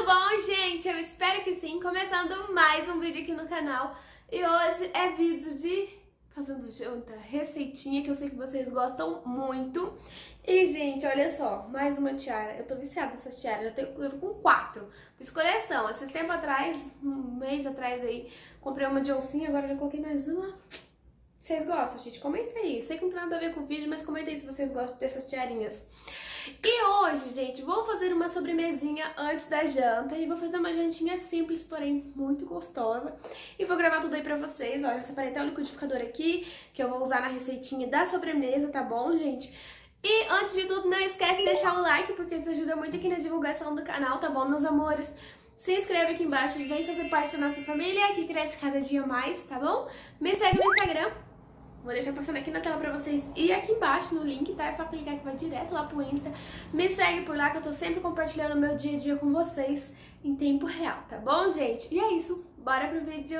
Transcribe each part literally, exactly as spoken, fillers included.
bom, gente? Eu espero que sim. Começando mais um vídeo aqui no canal. E hoje é vídeo de fazendo janta, receitinha que eu sei que vocês gostam muito. E, gente, olha só, mais uma tiara. Eu tô viciada nessa tiara, eu, tenho, eu tô com quatro. Fiz coleção. Esses tempos atrás, um mês atrás aí, comprei uma de oncinha, agora já coloquei mais uma. Vocês gostam, gente? Comenta aí. Sei que não tem nada a ver com o vídeo, mas comenta aí se vocês gostam dessas tiarinhas. E hoje, gente, vou fazer uma sobremesinha antes da janta. E vou fazer uma jantinha simples, porém muito gostosa. E vou gravar tudo aí pra vocês. Ó, já separei até o liquidificador aqui, que eu vou usar na receitinha da sobremesa, tá bom, gente? E antes de tudo, não esquece de deixar o like, porque isso ajuda muito aqui na divulgação do canal, tá bom, meus amores? Se inscreve aqui embaixo e vem fazer parte da nossa família, que cresce cada dia mais, tá bom? Me segue no Instagram. Vou deixar passando aqui na tela pra vocês e aqui embaixo no link, tá? É só clicar que vai direto lá pro Insta. Me segue por lá que eu tô sempre compartilhando o meu dia a dia com vocês em tempo real, tá bom, gente? E é isso, bora pro vídeo!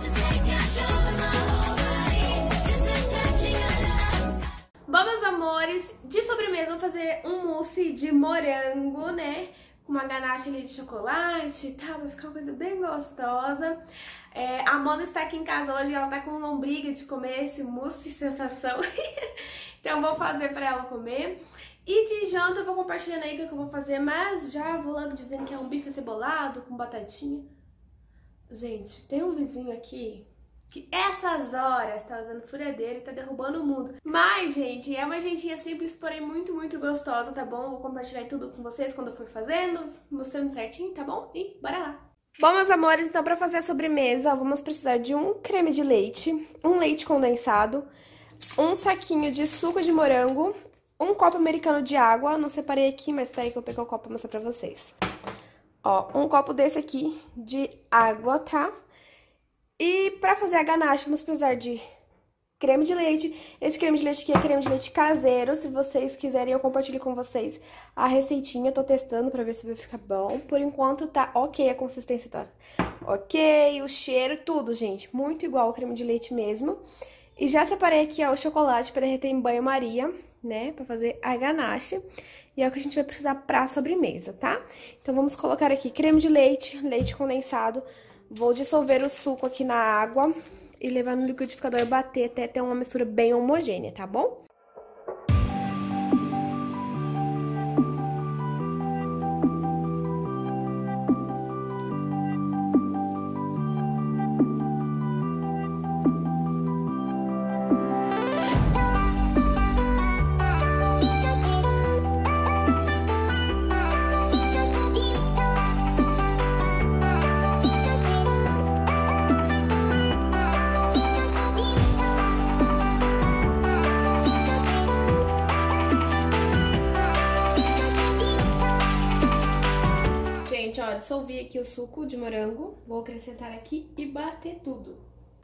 Bom, meus amores, de sobremesa eu vou fazer um mousse de morango, né? Com uma ganache ali de chocolate e tal, vai ficar uma coisa bem gostosa. É, a Mona está aqui em casa hoje e ela tá com lombriga de comer esse mousse sensação. Então eu vou fazer pra ela comer. E de janta eu vou compartilhando aí o que eu vou fazer, mas já vou logo dizendo que é um bife acebolado com batatinha. Gente, tem um vizinho aqui que essas horas tá usando furadeira e tá derrubando o mundo. Mas, gente, é uma jantinha simples, porém muito, muito gostosa, tá bom? Vou compartilhar tudo com vocês quando eu for fazendo, mostrando certinho, tá bom? E bora lá! Bom, meus amores, então pra fazer a sobremesa, ó, vamos precisar de um creme de leite, um leite condensado, um saquinho de suco de morango, um copo americano de água, não separei aqui, mas peraí que eu peguei o copo pra mostrar pra vocês. Ó, um copo desse aqui de água, tá? E pra fazer a ganache, vamos precisar de creme de leite. Esse creme de leite aqui é creme de leite caseiro. Se vocês quiserem, eu compartilho com vocês a receitinha. Eu tô testando pra ver se vai ficar bom. Por enquanto tá ok, a consistência tá ok, o cheiro, tudo, gente. Muito igual ao creme de leite mesmo. E já separei aqui, ó, o chocolate pra derreter em banho-maria, né? Pra fazer a ganache. E é o que a gente vai precisar pra sobremesa, tá? Então vamos colocar aqui creme de leite, leite condensado. Vou dissolver o suco aqui na água e levar no liquidificador e bater até ter uma mistura bem homogênea, tá bom? Gente, ó, dissolvi aqui o suco de morango, vou acrescentar aqui e bater tudo.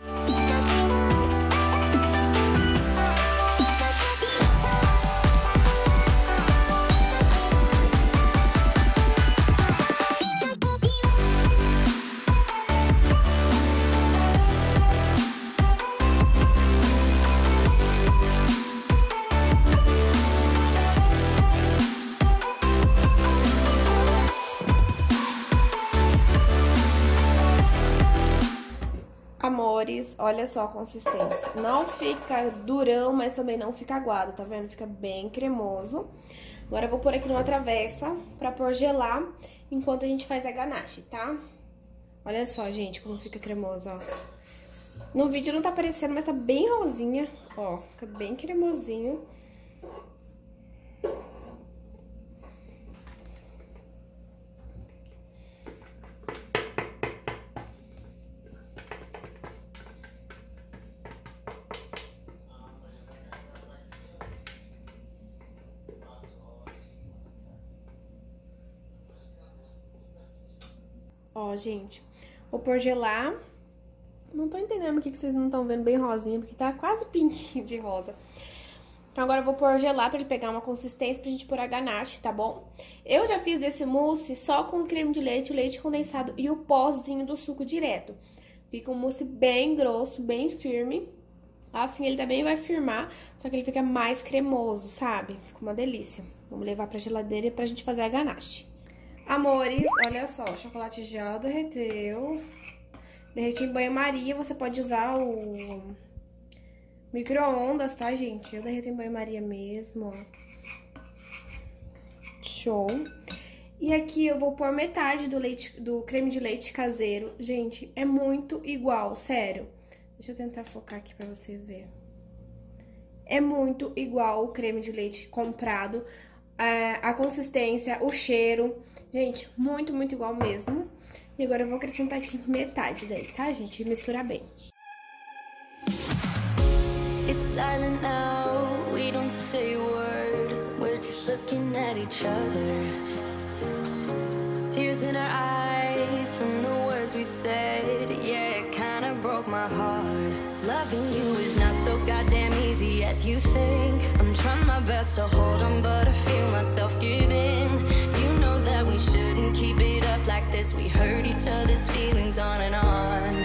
Amores, olha só a consistência. Não fica durão, mas também não fica aguado, tá vendo? Fica bem cremoso. Agora eu vou pôr aqui numa travessa pra pôr gelar enquanto a gente faz a ganache, tá? Olha só, gente, como fica cremoso, ó. No vídeo não tá aparecendo, mas tá bem rosinha, ó. Fica bem cremosinho. Ó, gente, vou pôr gelar. Não tô entendendo porque que vocês não estão vendo bem rosinha, porque tá quase pink de rosa. Então agora eu vou pôr gelar pra ele pegar uma consistência pra gente pôr a ganache, tá bom? Eu já fiz desse mousse só com creme de leite, o leite condensado e o pozinho do suco direto. Fica um mousse bem grosso, bem firme. Assim ele também vai firmar, só que ele fica mais cremoso, sabe? Fica uma delícia. Vamos levar pra geladeira pra gente fazer a ganache. Amores, olha só, o chocolate já derreteu. Derreti em banho-maria, você pode usar o micro-ondas, tá, gente? Eu derreto em banho-maria mesmo, ó. Show. E aqui eu vou pôr metade do leite, do creme de leite caseiro. Gente, é muito igual, sério. Deixa eu tentar focar aqui pra vocês verem. É muito igual o creme de leite comprado. A, a consistência, o cheiro. Gente, muito, muito igual mesmo. E agora eu vou acrescentar aqui metade daí, tá, gente? E misturar bem. It's silent now, we don't say a word. We're just looking at each other. Tears in our eyes from the words we said. Yeah, it kinda broke my heart. Loving you is not so goddamn easy as you think. I'm trying my best to hold on, but I feel myself giving. You know that we shouldn't keep it up like this. We hurt each other's feelings on and on.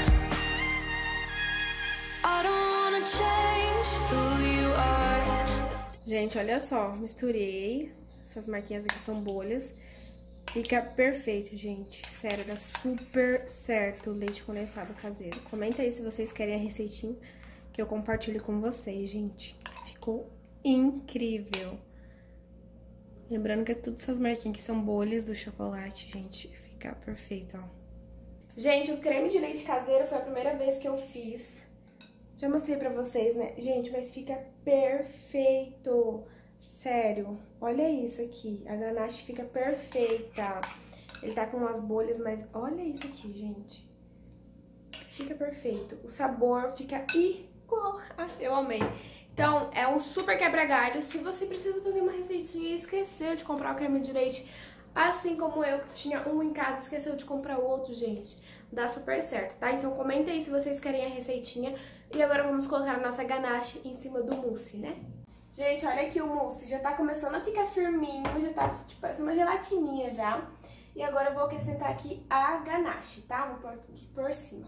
I don't wanna change who you are. Gente, olha só, misturei. Essas marquinhas aqui são bolhas. Fica perfeito, gente. Sério, dá super certo o leite condensado caseiro. Comenta aí se vocês querem a receitinha que eu compartilho com vocês, gente. Ficou incrível. Lembrando que tudo essas marquinhas aqui são bolhas do chocolate, gente. Fica perfeito, ó. Gente, o creme de leite caseiro foi a primeira vez que eu fiz. Já mostrei pra vocês, né? Gente, mas fica perfeito. Sério, olha isso aqui, a ganache fica perfeita. Ele tá com umas bolhas, mas olha isso aqui, gente. Fica perfeito. O sabor fica igual. Ah, eu amei. Então, é um super quebra-galho. Se você precisa fazer uma receitinha e esqueceu de comprar o creme de leite, assim como eu, que tinha um em casa e esqueceu de comprar o outro, gente, dá super certo, tá? Então, comenta aí se vocês querem a receitinha. E agora vamos colocar a nossa ganache em cima do mousse, né? Gente, olha aqui o mousse, já tá começando a ficar firminho, já tá tipo, parecendo uma gelatininha já. E agora eu vou acrescentar aqui a ganache, tá? Vou pôr aqui por cima.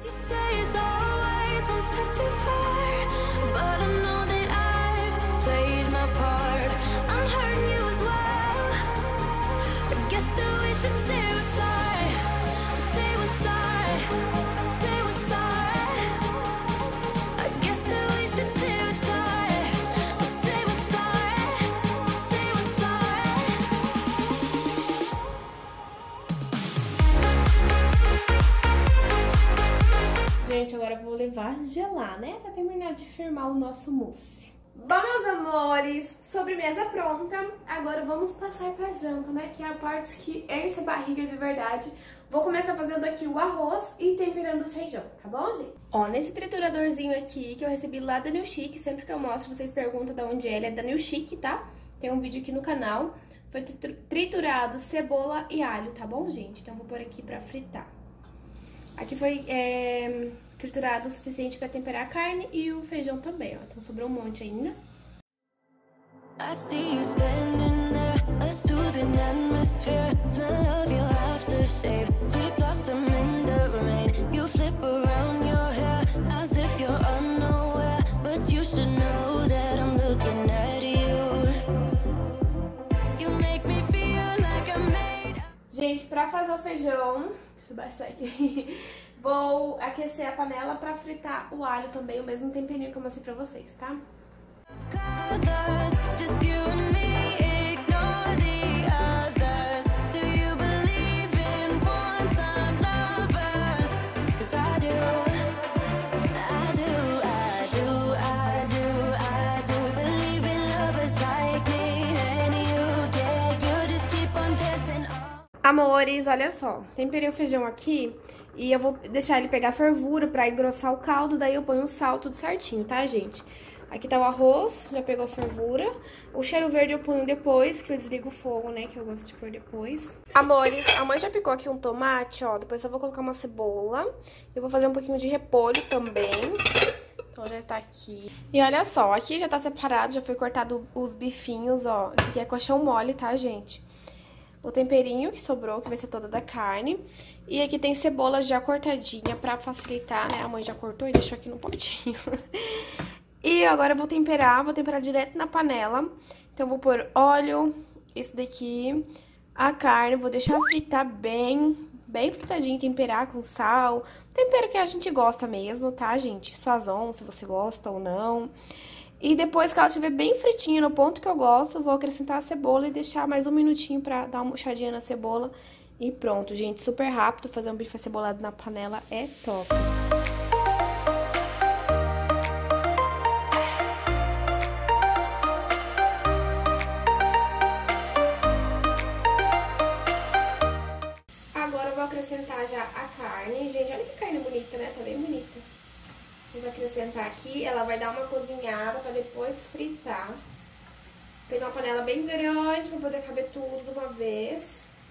Gente, agora eu vou levar gelar, né? Pra terminar de firmar o nosso mousse. Bom, meus amores, sobremesa pronta. Agora vamos passar pra janta, né? Que é a parte que enche a barriga de verdade. Vou começar fazendo aqui o arroz e temperando o feijão, tá bom, gente? Ó, nesse trituradorzinho aqui que eu recebi lá da New Chic, sempre que eu mostro, vocês perguntam de onde é, ele é da New Chic, tá? Tem um vídeo aqui no canal. Foi triturado cebola e alho, tá bom, gente? Então vou pôr aqui pra fritar. Aqui foi é, triturado o suficiente pra temperar a carne e o feijão também, ó. Então sobrou um monte ainda. I see you standing there, a soothing atmosphere. Smell of your aftershave, sweet blossom in the rain. You flip around your hair as if you're unaware, but you should know that I'm looking at you. You make me feel like I'm made. Gente, pra fazer o feijão, deixa eu baixar aqui. Vou aquecer a panela pra fritar o alho também, o mesmo temperinho que eu mostrei pra vocês, tá? Amores, olha só, temperei o feijão aqui e eu vou deixar ele pegar fervura pra engrossar o caldo, daí eu ponho o sal tudo certinho, tá, gente? Aqui tá o arroz, já pegou fervura. O cheiro verde eu ponho depois, que eu desligo o fogo, né, que eu gosto de pôr depois. Amores, a mãe já picou aqui um tomate, ó, depois eu vou colocar uma cebola. Eu vou fazer um pouquinho de repolho também. Então já tá aqui. E olha só, aqui já tá separado, já foi cortado os bifinhos, ó. Esse aqui é colchão mole, tá, gente? O temperinho que sobrou, que vai ser toda da carne. E aqui tem cebola já cortadinha pra facilitar, né? A mãe já cortou e deixou aqui no potinho. E agora eu vou temperar, vou temperar direto na panela. Então eu vou pôr óleo, isso daqui, a carne, vou deixar fritar bem, bem fritadinho, temperar com sal, tempero que a gente gosta mesmo, tá, gente? Sazon, se você gosta ou não. E depois que ela estiver bem fritinha, no ponto que eu gosto, vou acrescentar a cebola e deixar mais um minutinho pra dar uma murchadinha na cebola. E pronto, gente, super rápido, fazer um bife acebolado na panela é top. Acrescentar já a carne. Gente, olha que carne bonita, né? Tá bem bonita. Vamos acrescentar aqui. Ela vai dar uma cozinhada pra depois fritar. Pegar uma panela bem grande pra poder caber tudo de uma vez.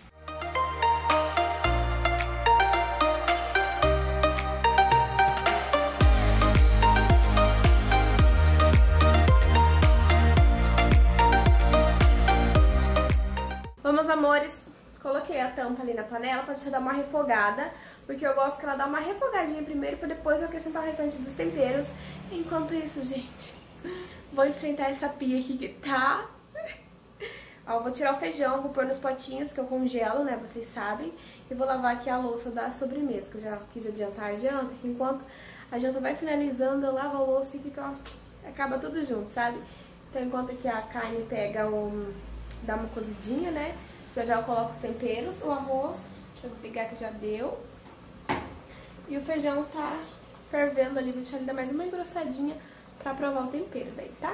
Vamos, amores. Coloquei a tampa ali na panela pra deixar dar uma refogada, porque eu gosto que ela dá uma refogadinha primeiro pra depois eu acrescentar o restante dos temperos. Enquanto isso, gente, vou enfrentar essa pia aqui que tá... Ó, vou tirar o feijão, vou pôr nos potinhos que eu congelo, né, vocês sabem. E vou lavar aqui a louça da sobremesa, que eu já quis adiantar a janta, que enquanto a janta vai finalizando, eu lavo a louça e fica, ó, acaba tudo junto, sabe? Então, enquanto aqui a carne pega um... dá uma cozidinha, né? Já já eu coloco os temperos, o arroz, deixa eu desligar que já deu. E o feijão tá fervendo ali, vou deixar ele dar mais uma engrossadinha pra provar o tempero daí, tá?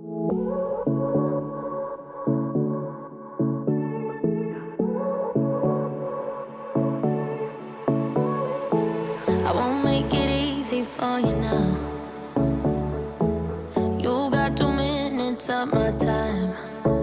I won't make it easy for you now. You got two minutes of my time.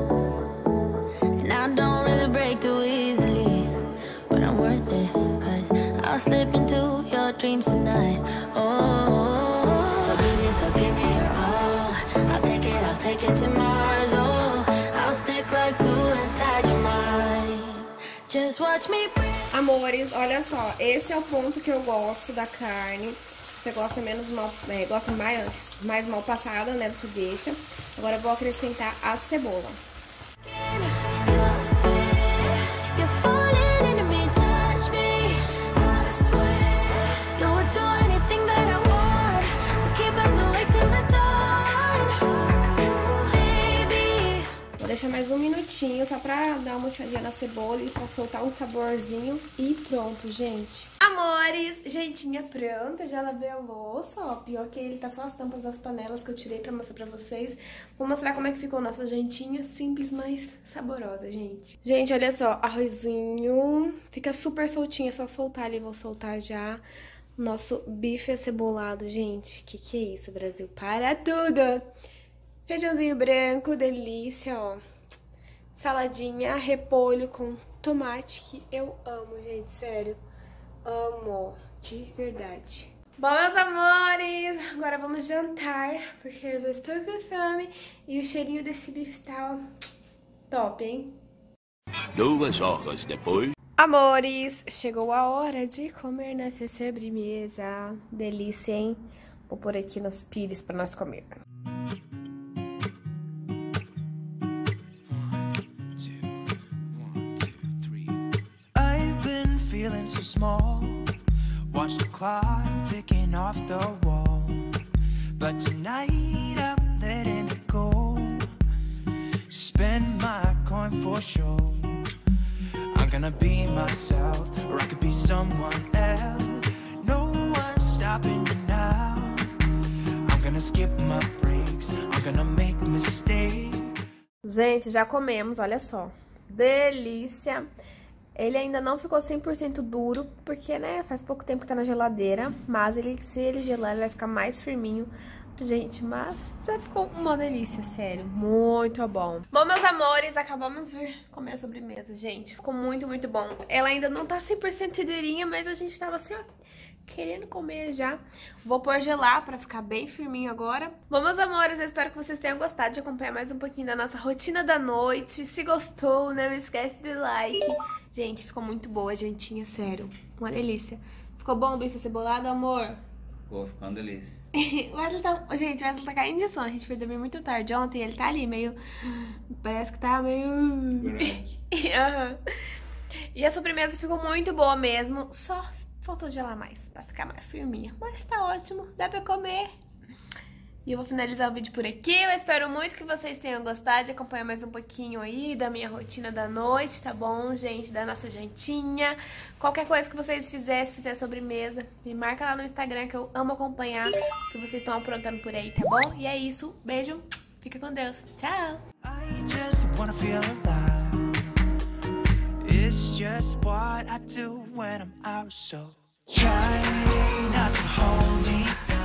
I don't really break too easily, but I'm worth it, cause I'll slip into your dreams tonight. Oh, so give me, so give me your all. I'll take it, I'll take it to Mars. Oh, I'll stick like glue inside your mind. Just watch me breathe. Amores, olha só, esse é o ponto que eu gosto da carne. Você gosta menos mal, é, gosta mais, mais mal passada, né? Você deixa. Agora eu vou acrescentar a cebola. Vou deixar mais um minutinho só pra dar uma murchadinha na cebola e pra soltar um saborzinho. E pronto, gente. Amores, jeitinha pronta. Já lavei a louça, ó. Pior que ele tá só as tampas das panelas que eu tirei pra mostrar pra vocês. Vou mostrar como é que ficou nossa jantinha. Simples, mas saborosa, gente. Gente, olha só. Arrozinho. Fica super soltinho. É só soltar ali. Vou soltar já. Nosso bife acebolado, gente. Que que é isso, Brasil? Para tudo! Feijãozinho branco, delícia, ó. Saladinha, repolho com tomate, que eu amo, gente, sério. Amo, de verdade. Bom, meus amores, agora vamos jantar, porque eu já estou com fome. E o cheirinho desse bife está, ó, top, hein? Duas horas depois... Amores, chegou a hora de comer nessa sobremesa. Delícia, hein? Vou pôr aqui nos pires pra nós comer. So small, watch the clock ticking off the wall, but tonight I'm letting it go. Spend my coin for sure. I'm gonna be myself, or I could be someone else. No one's stopping me now. I'm gonna skip my breaks, I'm gonna make mistakes. Gente, já comemos, olha só. Delícia! Ele ainda não ficou cem por cento duro, porque, né, faz pouco tempo que tá na geladeira. Mas ele, se ele gelar, ele vai ficar mais firminho. Gente, mas já ficou uma delícia, sério. Muito bom. Bom, meus amores, acabamos de comer a sobremesa, gente. Ficou muito, muito bom. Ela ainda não tá cem por cento durinha, mas a gente tava assim, ó, querendo comer já. Vou pôr gelar pra ficar bem firminho agora. Bom, meus amores, eu espero que vocês tenham gostado de acompanhar mais um pouquinho da nossa rotina da noite. Se gostou, não esquece do like. Gente, ficou muito boa a jantinha, sério. Uma delícia. Ficou bom o bife acebolado, amor? Ficou, ficou uma delícia. O Wesley tá... Gente, o Wesley tá caindo de sono. A gente foi dormir muito tarde ontem e ele tá ali meio... Parece que tá meio... Uhum. E a sobremesa ficou muito boa mesmo. Só faltou gelar mais pra ficar mais firminha. Mas tá ótimo, dá pra comer. E eu vou finalizar o vídeo por aqui. Eu espero muito que vocês tenham gostado de acompanhar mais um pouquinho aí da minha rotina da noite, tá bom, gente? Da nossa jantinha. Qualquer coisa que vocês fizerem, se fizer sobremesa, me marca lá no Instagram que eu amo acompanhar o que vocês estão aprontando por aí, tá bom? E é isso. Beijo. Fica com Deus. Tchau. It's just what I do when I'm out, so try not to hold me down.